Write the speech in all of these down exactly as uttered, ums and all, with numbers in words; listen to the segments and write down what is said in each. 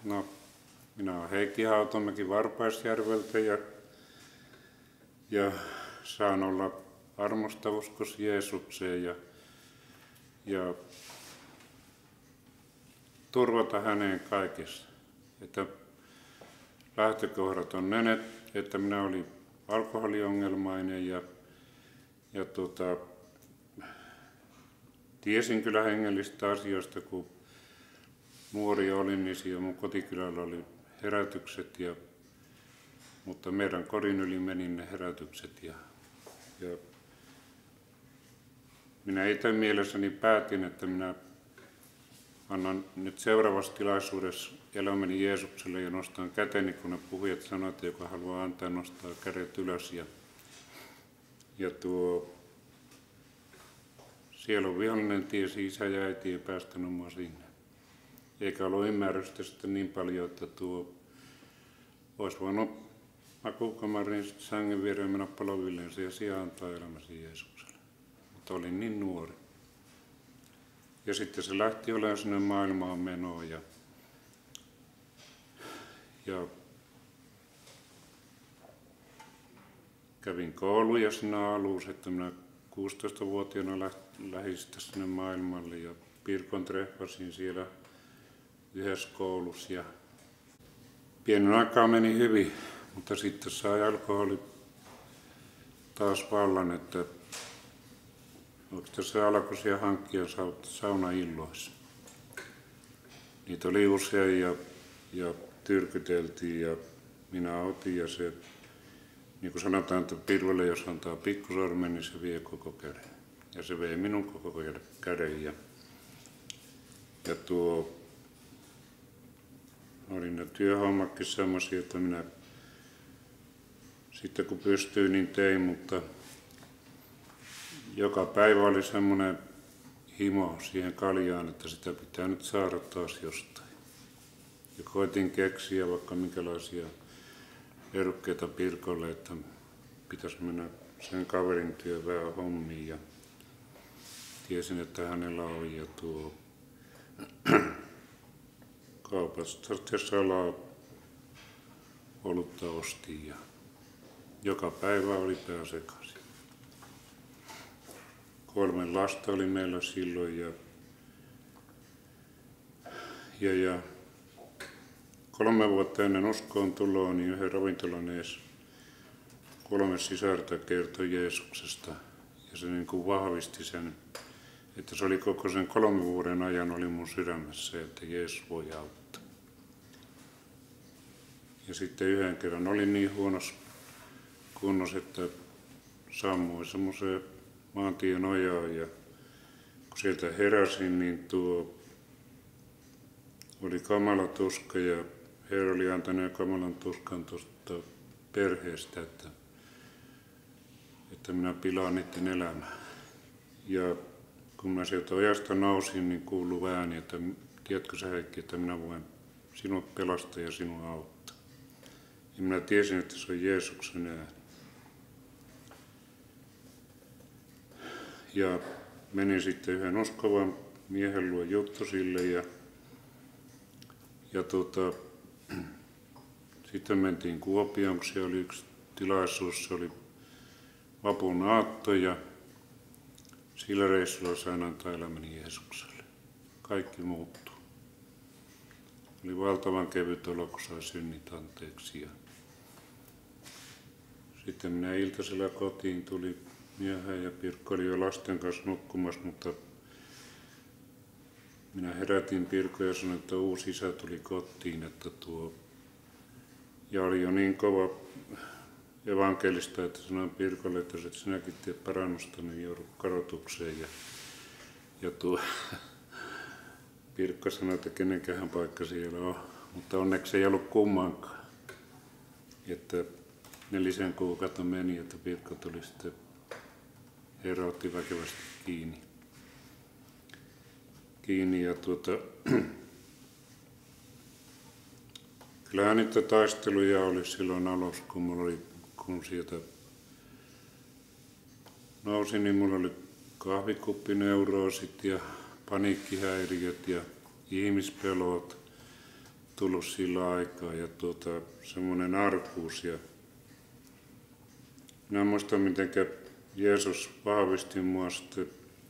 No, minä olen Heikki Hautomäki Varpaisjärveltä ja, ja saan olla armosta uskos Jeesukseen ja, ja turvata häneen kaikessa. Että lähtökohdat on ne, että minä olin alkoholiongelmainen ja, ja tuota, tiesin kyllä hengellistä asioista, kun nuori olin, niin siellä mun kotikylällä oli herätykset, ja, mutta meidän kodin yli meni ne herätykset. Ja, ja minä itse mielessäni päätin, että minä annan nyt seuraavassa tilaisuudessa elämäni Jeesukselle ja nostan käteni, kun ne puhujat sanovat, että joka haluaa antaa, nostaa kädet ylös. Ja, ja tuo sielun vihollinen tiesi, isä ja äiti ei päästänyt mua sinne. Eikä ollut ymmärrystä sitten niin paljon, että tuo olisi voinut makuukamarin sängen viereen mennä palovilleensa ja siellä antaa elämäsi Jeesukselle. Mutta olin niin nuori. Ja sitten se lähti olemaan sinne maailmaan menoon. Ja, ja kävin kouluja siinä alussa, että minä kuusitoistavuotiaana lähdin sinne maailmalle ja Pirkon treffasin siellä yhdessä koulussa. Ja pienen aikaa meni hyvin, mutta sitten sai alkoholi taas vallan, että oikeastaan se alkoi siellä hankkia saunailloissa. Niitä oli usein ja, ja tyrkyteltiin ja minä otin ja se, niin kuin sanotaan, että Pirvelle jos antaa pikkusormen, niin se vie koko käden. Ja se vei minun koko käden. Ja, ja tuo, oli ne työhommatkin semmoisia, että minä sitten kun pystyin, niin tein, mutta joka päivä oli semmoinen himo siihen kaljaan, että sitä pitää nyt saada taas jostain. Ja koitin keksiä vaikka minkälaisia erukkeita Pirkolle, että pitäisi mennä sen kaverin työ vähän hommiin. Ja tiesin, että hänellä on ja tuo kaupasta salaa olutta ostin ja joka päivä oli pää sekaisin. Kolme lasta oli meillä silloin ja, ja, ja kolme vuotta ennen uskoon tuloa niin yhden ravintolan ees kolme sisarta kertoi Jeesuksesta ja se niin kuin vahvisti sen, että se oli koko sen kolmen vuoden ajan oli mun sydämessä, että Jeesus voi auttaa. Ja sitten yhden kerran olin niin huonossa kunnossa, että sammuin semmoiseen maantien ojaan ja kun sieltä heräsin, niin tuo oli kamala tuska ja Herra oli antanut kamalan tuskan tuosta perheestä, että, että minä pilaan niiden elämää. Ja kun mä sieltä ojasta nousin, niin kuului ääni, että tiedätkö sä Heikki, että minä voin sinut pelastaa ja sinua auttaa. Ja minä tiesin, että se on Jeesuksen ääni. Ja menin sitten yhden uskovan miehen luo Juttosille ja, ja tota, sitten mentiin Kuopioon, kun siellä oli yksi tilaisuus, se oli vapun aatto ja sillä reissulla sain antaa elämäni Jeesukselle. Kaikki muuttui. Oli valtavan kevyt olo, kun sai synnit anteeksi. Ja sitten minä iltasella kotiin tuli myöhään ja Pirkko oli jo lasten kanssa nukkumassa, mutta minä herätin Pirkko ja sanoin, että uusi isä tuli kotiin, että tuo ja oli jo niin kova evankelista, että sanoin Pirkolle, että jos et sinäkin tee parannusta, niin joudut kadotukseen. Ja, ja tuo Pirkko sanoi, että kenenkähän paikka siellä on, mutta onneksi ei ollut kummankaan. Että nelisen kuukautta meni, että Pirkko tuli sitten, Herra otti väkevästi kiinni. kiinni ja tuota, kyllähän niitä taisteluja oli silloin alussa, kun, mulla oli, kun sieltä nousin, niin mulla oli kahvikuppineuroosit ja paniikkihäiriöt ja ihmispelot tullut sillä aikaa ja tuota, semmoinen arkuus. Ja minä muistan, miten Jeesus vahvisti mua sitten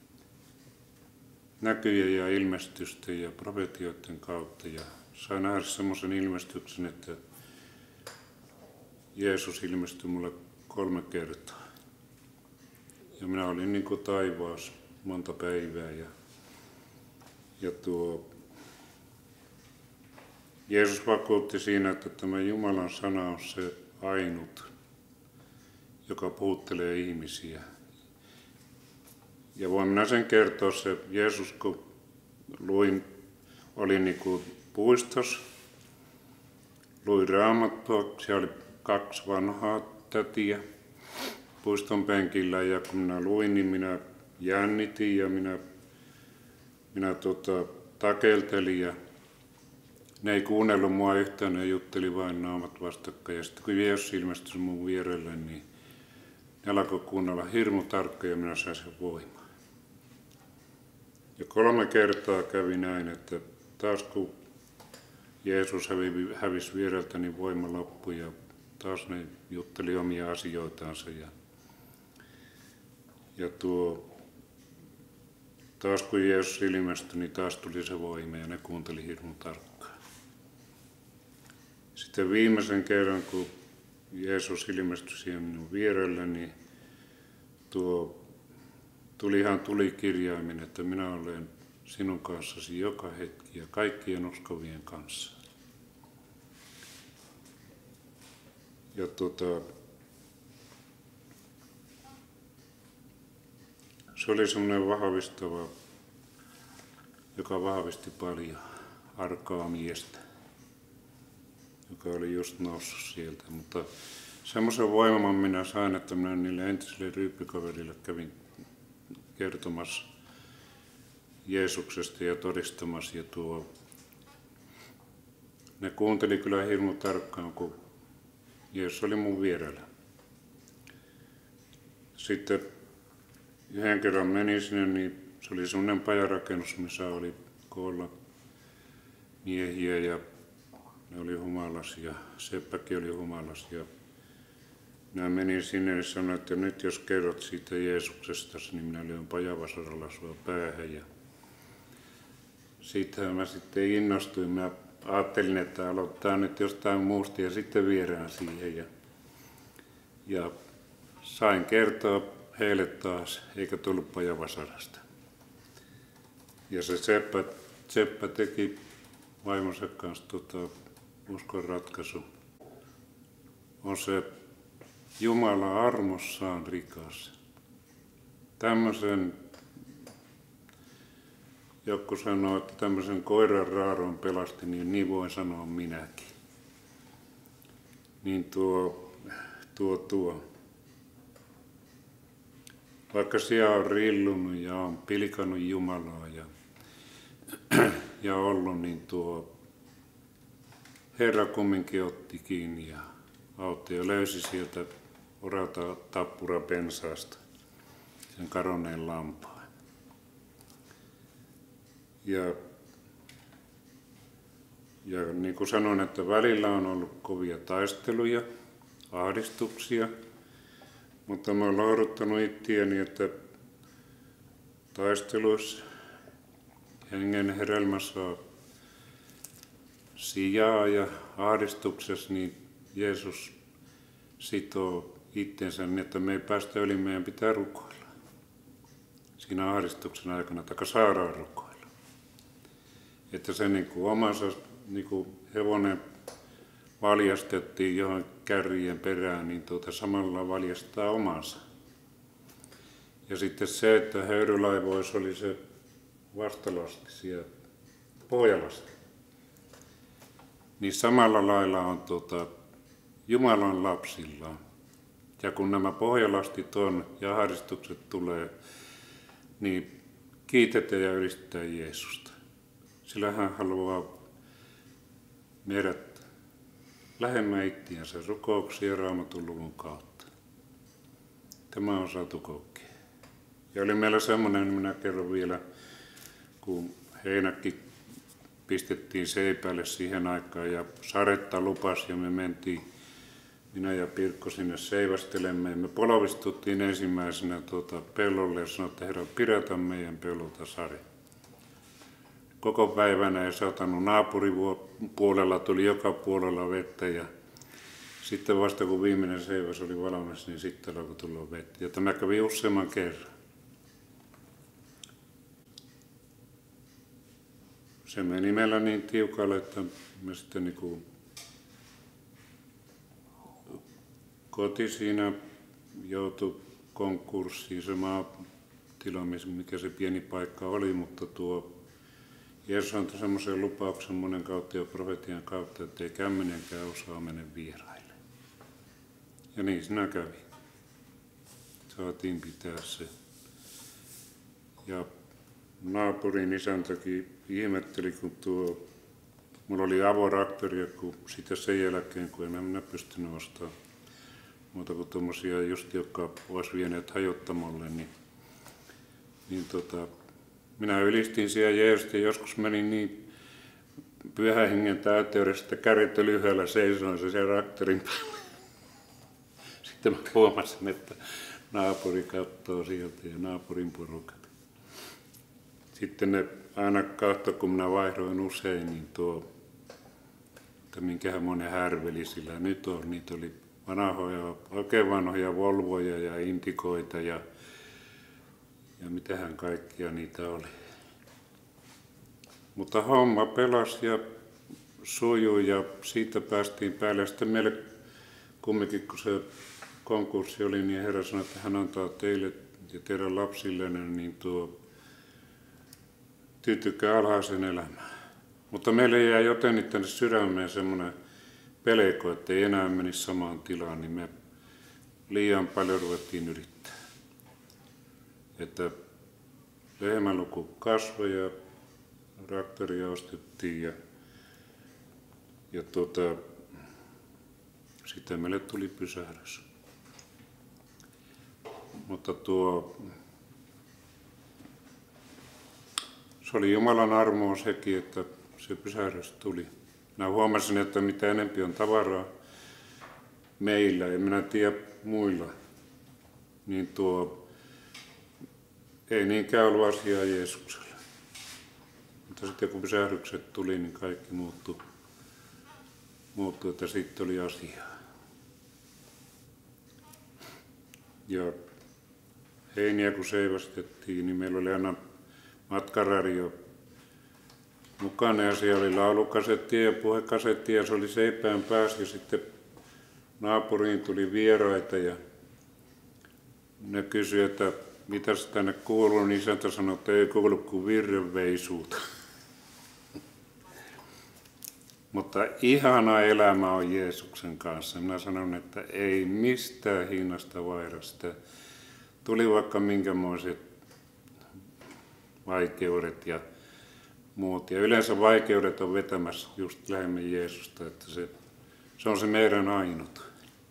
näkyjen ja ilmestysten ja profetioiden kautta. Ja sain nähdä semmoisen ilmestyksen, että Jeesus ilmestyi mulle kolme kertaa. Ja minä olin niin kuin taivaassa monta päivää. Ja, ja tuo Jeesus vakuutti siinä, että tämä Jumalan sana on se ainut, joka puhuttelee ihmisiä. Ja voin minä sen kertoa, se Jeesus, kun luin, oli niin kuin puistossa, luin Raamattua, siellä oli kaksi vanhaa tätiä puiston penkillä, ja kun minä luin, niin minä jännitin ja minä, minä tota, takeltelin, ja ne ei kuunnellut mua yhtään, ne jutteli vain naamat vastakkain. Ja sitten kun Jeesus ilmestyi mun vierelle, niin ne alkoi kuunnella hirmu tarkkaan ja minä sain sen voimaa. Ja kolme kertaa kävi näin, että taas kun Jeesus hävisi viereltä, niin voima loppui ja taas ne jutteli omia asioitaansa. Ja, ja tuo, taas kun Jeesus ilmestyi, niin taas tuli se voima ja ne kuunteli hirmu tarkkaan. Sitten viimeisen kerran, kun Jeesus ilmestyi siihen minun vierelle, niin tuo tuli ihan tulikirjaimin, että minä olen sinun kanssasi joka hetki ja kaikkien uskovien kanssa. Ja tuota, se oli semmoinen vahvistava, joka vahvisti paljon arkaa miestä, joka oli just noussut sieltä. Mutta semmoisen voiman minä sain, että minä niille entisille ryyppikaverille kävin kertomassa Jeesuksesta ja todistamassa. Ja tuo, ne kuunteli kyllä hirmu tarkkaan, kun Jeesus oli mun vierellä. Sitten yhden kerran menin sinne, niin se oli semmoinen pajarakennus, missä oli koolla miehiä ja ne oli humalas ja Seppäkin oli humalas. Ja minä menin sinne ja sanoin, että nyt jos kerrot siitä Jeesuksesta, niin minä lyön pajavasaralla sua päähän. Ja siitähän mä sitten innostuin. Mä ajattelin, että aloittaa nyt jostain muusta ja sitten vierään siihen. Ja, ja sain kertoa heille taas, eikä tullut pajavasarasta. Ja se Seppä, Seppä teki vaimonsa kanssa tota, uskon ratkaisu. On se Jumala armossaan rikas. Tämmöisen, joku sanoo, että tämmöisen koiran raaron pelasti, niin niin voin sanoa minäkin. Niin tuo, tuo, tuo. Vaikka siellä on rillunut ja on pilkannut Jumalaa ja, ja ollut, niin tuo Herra kumminkin otti kiinni ja auttoi ja löysi sieltä orata tappura pensaasta sen kadonneen lampaan. Ja, ja niin kuin sanoin, että välillä on ollut kovia taisteluja, ahdistuksia, mutta mä oon lohduttanut itseäni, että taisteluissa hengen hedelmä saa sijaa ja ahdistuksessa, niin Jeesus sitoo itsensä niin, että me ei päästä yli, meidän pitää rukoilla. Siinä ahdistuksen aikana, taikka saadaan rukoilla. Että se niin kuin omansa, niin kuin hevonen valjastettiin johon kärrien perään, niin tuota samalla valjastaa omansa. Ja sitten se, että höyrylaivoissa oli se vastalasti siellä pohjalasti. Niin samalla lailla on tuota, Jumalan lapsilla. Ja kun nämä pohjalastit on ja ahdistukset tulee, niin kiitetään ja ylistetään Jeesusta. Sillä hän haluaa meidät lähemmän ittiänsä rukouksia Raamatun luvun kautta. Tämä on saatu kokea. Ja oli meillä semmoinen, minä kerron vielä, kun Heinäkin pistettiin seipäälle siihen aikaan ja sadetta lupasi ja me mentiin, minä ja Pirkko sinne seivastelemme. Me polvistuttiin ensimmäisenä tuota pellolle ja sanoi, että herra, pidetään meidän pellolta sade. Koko päivänä ei satanut, naapuripuolella tuli joka puolella vettä ja sitten vasta kun viimeinen seivas oli valmis, niin sitten alkoi tulla vettä. Ja tämä kävi useamman kerran. Se meni meillä niin tiukalle, että me sitten niin kuin koti siinä joutui konkurssiin, se maatila, mikä se pieni paikka oli, mutta tuo Jeesus antoi semmoisen lupauksen monen kautta ja profetian kautta, että ei kämmenenkään osaa mennä vieraille. Ja niin siinä kävi. Saatiin pitää se. Ja naapurin isäntäkin ihmetteli, kun tuo, mulla oli avoraktoria, kun sitten sen jälkeen, kun en minä pystynyt ostamaan muuta kuin tuommoisia just, jotka olisi vieneet hajottamolle, niin, niin tota, minä ylistin siellä Jeesusta ja joskus menin niin pyhän hengen täyteydessä, että kädet lyhyellä seisoin se siellä raktorin päällä. Sitten mä huomasin, että naapuri katsoo sieltä ja naapurin porukat. Sitten ne aina katsoi, kun minä vaihdoin usein, niin tuo, että minkähän monen härveli sillä nyt on. Niitä oli vanhoja, oikein vanhoja Volvoja ja Indikoita ja, ja mitähän kaikkia niitä oli. Mutta homma pelasi ja sujui ja siitä päästiin päälle. Sitten meille kumminkin, kun se konkurssi oli, niin Herra sanoi, että hän antaa teille ja teidän lapsillenne niin tuo tyytykää alhaisen elämään. Mutta meille jäi jotenkin tänne sydämeen semmoinen pelko, että ei enää menisi samaan tilaan, niin me liian paljon ruvettiin yrittää. Että lehmänluku kasvoi ja traktoria ostettiin ja, ja tuota, sitten meille tuli pysähdys. Mutta tuo, se oli Jumalan armoa sekin, että se pysähdys tuli. Minä huomasin, että mitä enempi on tavaraa meillä, ja minä tiedä muilla, niin tuo ei niinkään ollut asiaa Jeesuksella. Mutta sitten kun pysähdykset tuli, niin kaikki muuttui, muuttui että sitten oli asiaa. Ja heiniä kun seivastettiin, niin meillä oli aina matkaradio mukana ja siellä oli laulukasetti ja puhekasetti ja se oli seipään päässä ja sitten naapuriin tuli vieraita ja ne kysyi, että mitä se tänne kuuluu, niin isäntä sanoi, että ei kuulu kuin virrenveisuuta. Mutta ihana elämä on Jeesuksen kanssa. Minä sanon, että ei mistään hinnasta vairasta. Tuli vaikka minkämoiset vaikeudet ja muut. Ja yleensä vaikeudet on vetämässä just lähemmin Jeesusta, että se, se on se meidän ainut.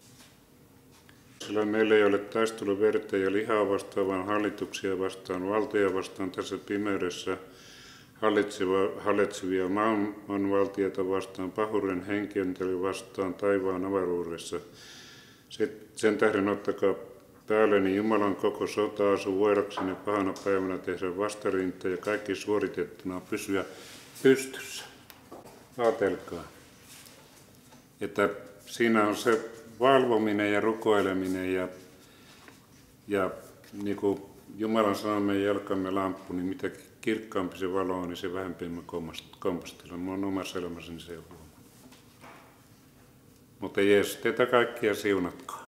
Sillä meillä ei ole taistelu verta ja lihaa vastaan, vaan hallituksia vastaan, valtoja vastaan tässä pimeydessä, hallitsevia maailmanvaltioita vastaan, pahuuden henkentely vastaan taivaan avaruudessa. Sen tähden ottakaa päälleni Jumalan koko sota-asu voidakseni pahana päivänä tehdä vastarinta ja kaikki suoritettuna pysyä pystyssä. Aatelkaa, että siinä on se valvominen ja rukoileminen ja, ja niin kuin Jumalan sanamme jalkamme lamppu, niin mitä kirkkaampi se valo on, niin se vähempi me kompastella. Mä oon omassa elämässäni se huomannut. Mutta Jeesus teitä kaikkia siunatkoon.